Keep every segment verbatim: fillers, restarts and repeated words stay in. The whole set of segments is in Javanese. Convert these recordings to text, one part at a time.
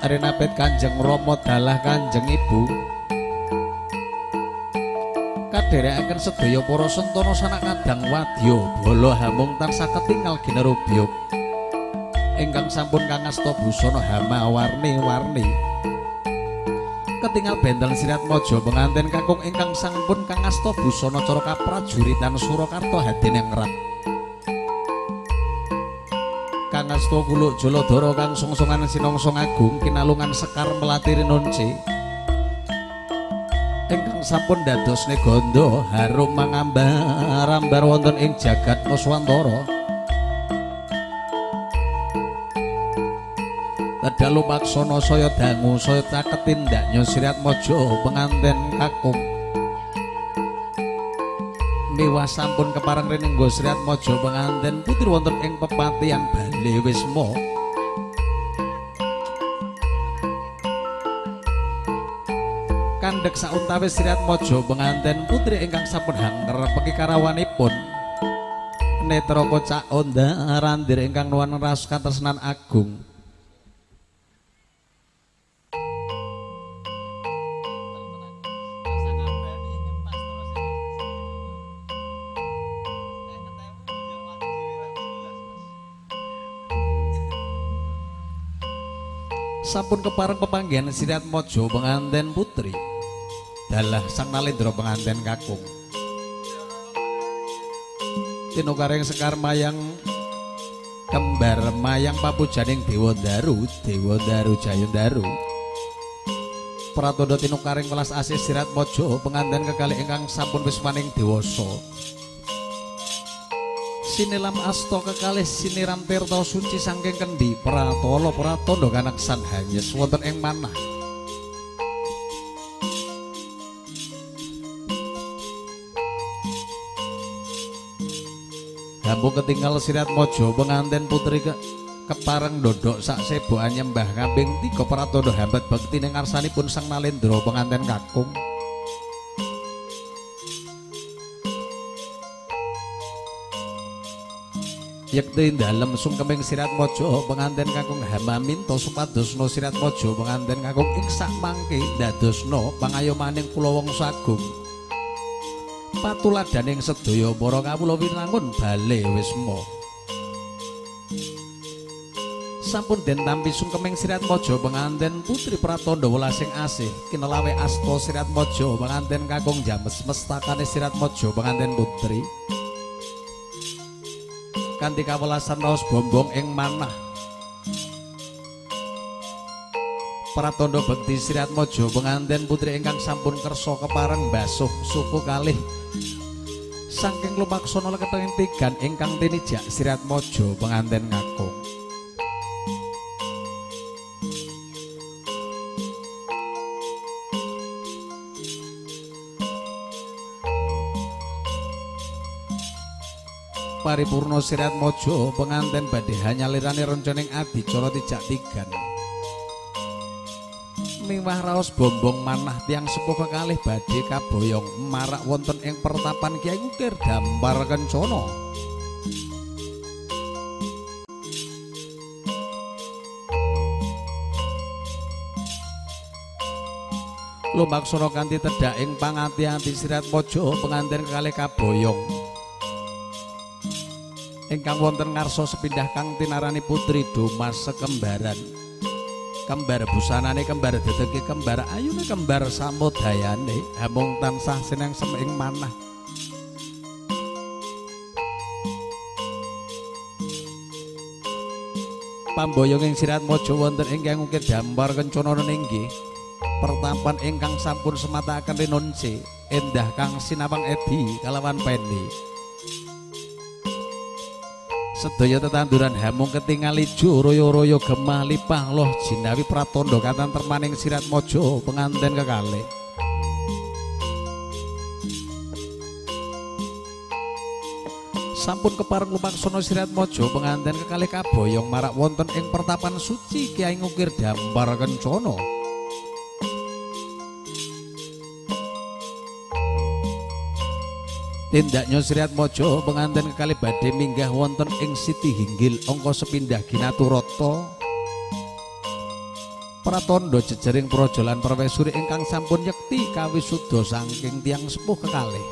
Arinapit Kanjeng Rama dalah Kanjeng Ibu kadherekaken sedaya para sentana sanak kadang wadya bala hamung tansah ketingal ginerubyuk ingkang sampun kangasta busana hama warni-warni ketingal benten Sirat Maja penganten kakung ingkang sampun kangasta busana cara kaprajuritan Surakarta hadene ngrat kangasta kuluk Jaladara kang songsongan sinongsong agung kinalungan Sekar Melati Rinonce ingkang sampun dadosne ganda harum mangambar-ambar wonten ing jagat Nuswantara dalu maksana saya dangu saya caketindaknya Sirat Maja penganten kakung miwah sampun kepareng rinengga Sirat Maja penganten putri wonten ing pepatihan Bale Wisma kandhek sauntawis Sirat Maja penganten putri ingkang sampun hanger pekikarawanipun netra kocak onda randir ingkang nuwun ras katresnan agung sampun kepareng pepanggihan Sirat Maja penganten putri dalah Sang Nalendra penganten kakung tinukaring Sekar mayang kembar mayang papujaning Dewa Daru Dewa Daru Jayondaru pratandha tinukaring welas asih Sirat Maja penganten kekalih ingkang sampun wismaning dewasa sinilam asta kekalih siniram tirta suci saking kendi pratala pratandha kaneksan hanyes wonten ing manah Hambu ketinggal Sirat Maja penganten putri ke kepareng ndodhok sak sebokan nyembah kambing tiga pratandha hambat bekti ning ngarsanipun Sang Nalendra penganten kakung yekti dalem sungkeming Sirat Maja penganten kakung hama minta supadosna Sirat Maja penganten kakung ing sak mangke dadosna pangayomaning kula wangsa agung patuladaning sedaya para kawula winangun Bale Wisma sampun den tampi sungkeming Sirat Maja penganten putri pratandha welasing asih kinelawe asta Sirat Maja penganten kakung james mestakane Sirat Maja penganten putri kanthi kawelasan raos bombong ing manah pratandha bekti Sirat Maja penganten putri ingkang sampun kersa kepareng basuh suku kalih saking lumaksana leketeng tigan ingkang tinijak Sirat Maja penganten kakung paripurna Sirat Maja penganten badhe hanyalirane rencaning adicara tijak tigan miwah raos bombong manah tiang sepuh kekalih badhe kaboyong marak wonten ing pertapan Kyai Ukir Dampar Kencana lumaksana kanthi tedhak ing pangati-ati Sirat Maja penganten kekalih kaboyong ingkang wonten ngarsa sepindah kang tinarani putri Domas sekembaran kembar busanane kembar dedege kembar ayune kembar samodayane hamung tansah sinengsem ing manah pamboyong ing Sirat Maja wonten ingkang Ukir Dampar Kencana ninggih pertapan ingkang sampun semataken Rinonce endah kang sinawang edi kalawan peni sedaya tetanduran hamung ketingal ijo royo-royo gemah lipah loh jinawi pratandha katentremaning Sirat Maja penganten kekalih sampun kepareng lumaksana Sirat Maja penganten kekalih kaboyong marak wonten ing pertapan suci Kyai Ukir Dampar Kencana tindaknya Sirat Maja penganten kekalih badhe minggah wonten ing Siti Hinggil angka sepindah Ginaturata pratandha jejering praja lan permaisuri ingkang sampun yekti kawisuda saking tiyang sepuh kekalih.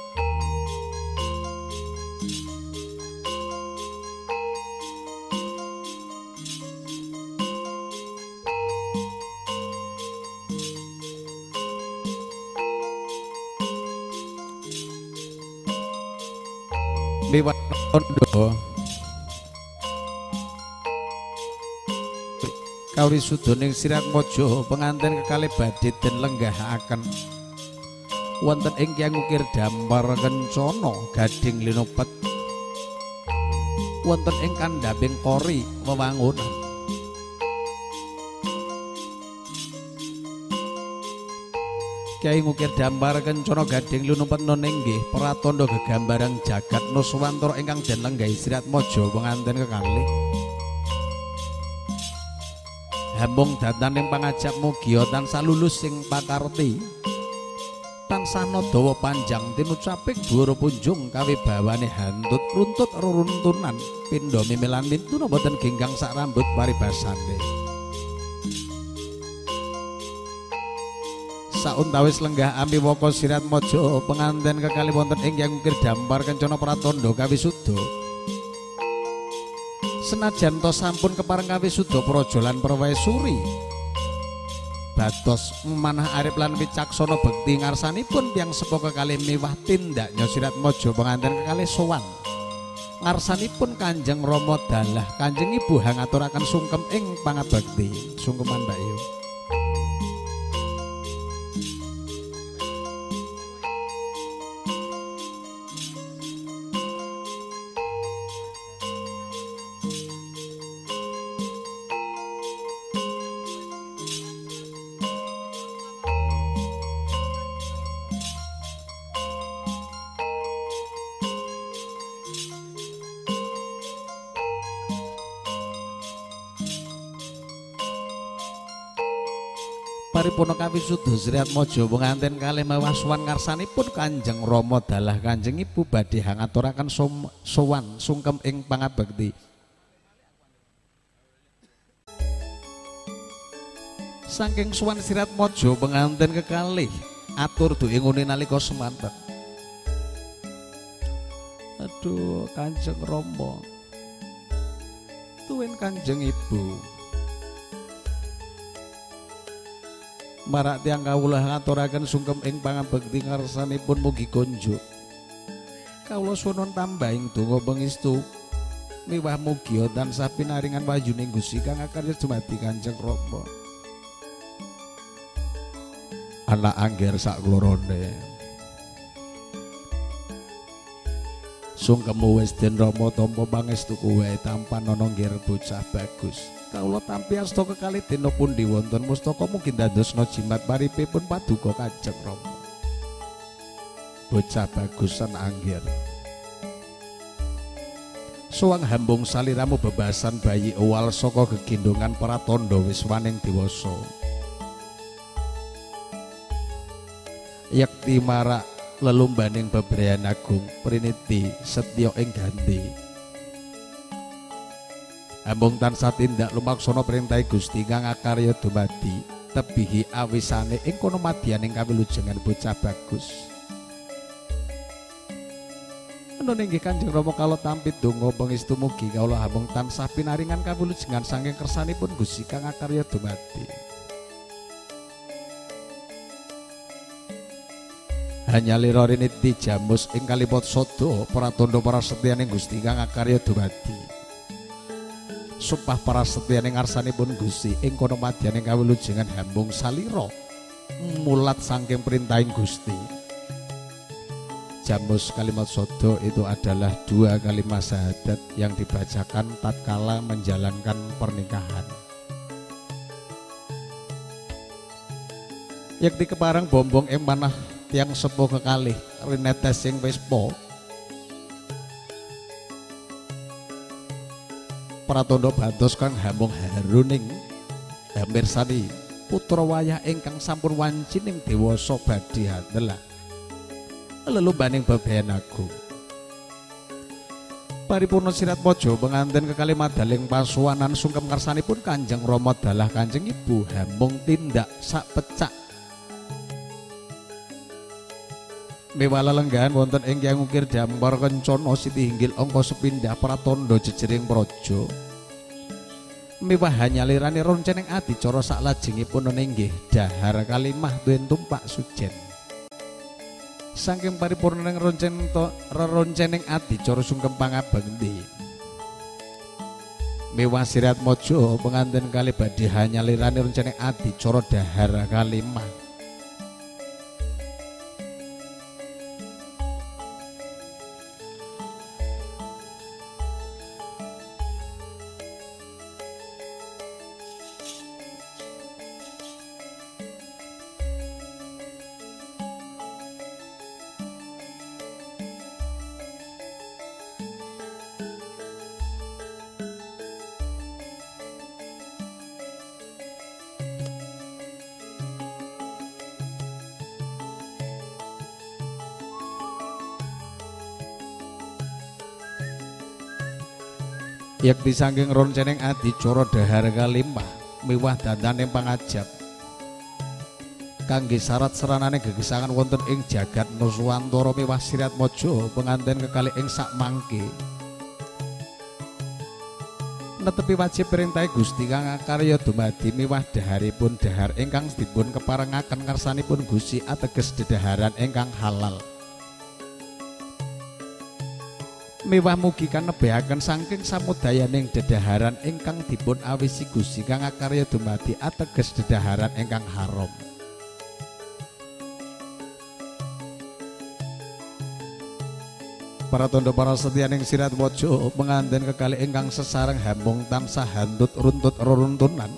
Miwah pratandha kawisudaning Siratmaja penganten kekalih badhe den lenggahaken wonten ing Kyang Ukir Dampar Kencana Gading Linopet wonten ing kandhaping kori wewangunan. Kyai Ukir Dampar Kencana Gading Linopet nggih pratandha gegambarang jagat Nuswantara ingkang den lenggahi Siratmaja penganten kekalih. Hambung dataning pangajap mugia tansah lulus sing pakarti tansah dawa panjang tinucaping dhuwur punjung kawibawane hantut runtut reruntunan pindha mimilan mintuna boten genggang sak rambut paribasane. Sauntawis lenggah amiwaka Siratmaja penganten kekalih wonten ing Kyang Ukir Dampar Kencana pratandha kawisuda. Senajan to sampun kepareng kawisuda praja lan permaisuri batos manah arep lan wicaksana bekti ngarsanipun tiyang sepuh kekalih miwah tindaknya Siratmaja penganten kekalih sowan ngarsanipun Kanjeng Rama dalah Kanjeng Ibu hangaturaken sungkem ing pangabekti. Sungkeman Mbak Yu. Paripurna kawisuda Siratmaja penganten kalih mewah sowan ngarsanipun Kanjeng Rama dalah Kanjeng Ibu badhe hangaturaken sowan sungkem ing pangabekti. Saking sowan Siratmaja penganten kekalih atur duwe ngune nalika semanten. Aduh Kanjeng Rama tuwin Kanjeng Ibu marak tiyang kawula ngaturaken sungkem ing pangabekti ngarsanipun mugi konjuk. Kawula suwun tambahing donga pangestu miwah mugi tansah pinaringan wayuning Gusti kang akarya dumadi Kanjeng Rama. Anak angger sak klorone. Sungkemmu wis den Rama tampa pangestu kuwe tampan ana nggir bocah bagus. Kawula tampi asta kekalih dina pundi wonten mustaka mugi ndadosna jimat paripipun paduka Kanjeng Rama. Bocah bagusan angger. Suwang hambung saliramu bebasan bayi owal saka gegendongan pratandha wis waning dewasa. Yekti marak lelumbaning bebrayan agung priniti setya ing ganti. Hambung tansah tindak lumaksana perintah Gusti kang akarya dumadi tebihi awisane ing kono madyaning kawilujengan bocah bagus. Anane inggih Kanjeng Rama kala tampi donga pangestu mugi kawula hambung tansah pinaringan kawilujengan saking kersanipun Gusti kang akarya dumadi. Hanyalira riniti jamus ing kalipot sada pratandha prasetyaning Gusti kang akarya dumadi. Supah prasetyaning ngarsanipun Gusti ing kono madyaning kawilujengan hambung salira mulat saking perintahing Gusti. Jamus kalimat sodo itu adalah dua kalimat syahadat yang dibacakan tatkala menjalankan pernikahan. Yekti kepareng bombong ing manah tiyang sepuh kekalih rinetes sing wispa pratandha bantos kang hambung haruning mirsani putra wayah ingkang sampun wancining dewasa badhe handhel lelumbaning bebayan agung. Paripurna sirat mojo penganten kekalih madaling pasuwanan sungkem karsanipun Kanjeng Rama dalah Kanjeng Ibu hamung tindak sak pecak mewala lenggahan wonten ing Kyang Ukir Dampar Kencana Siti Hinggil angka sepindhah pratandha jejering praja mewah nyalirane ronceneng adicara saklajengipun nenggih dahar kalimah duwen tumpak sujen. Saking paripurna roncen to reronceneng adicara sungkem pangabekti mewah sirat mojo penganten kali badhe hanyalirane ronceneng adicara dahar kalimah. Yakti saking ronceneng adicara dahar kalimah miwah dandaning pangajap kangge syarat seranane gegesangan wonten ing jagat Nuswantara miwah sirat mojo penganten kekalih ing sak mangke netepi wajib perintah Gusti kang karya dumadi miwah daharipun dahar ingkang dipun keparengaken ngarsanipun Gusti ateges dedaharan ingkang halal mewah mugi kanebehaken saking samudayaning dedaharan ingkang dipun awisi Gusti kang akarya dumadi ateges dedaharan ingkang haram. Para tondo para setyaning sirat mojo penganten kekalih ingkang sesareng hamung tansah handut runtut reruntunan.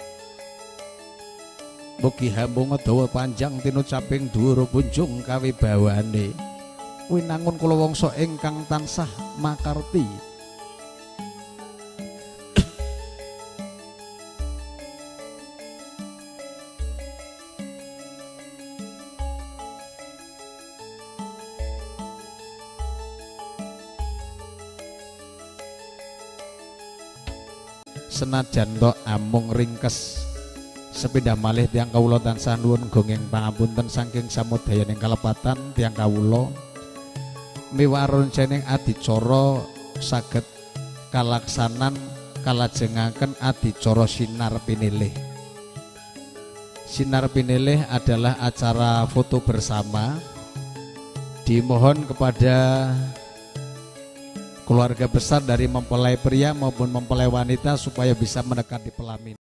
Mugi hamung dawa panjang tinucaping dhuwur punjung kawibawane. Winangun kula wangsa ingkang tansah makarti senajan to amung ringkes sepindah malih tiyang kawula tansah nuwun gongeng pangapunten saking samudayaning kalepatan tiyang kawula miwah ronceneng adicara saged kalaksanan kalajengaken adicara sinar pinilih. Sinar pinilih adalah acara foto bersama. Dimohon kepada keluarga besar dari mempelai pria maupun mempelai wanita supaya bisa mendekati pelamin.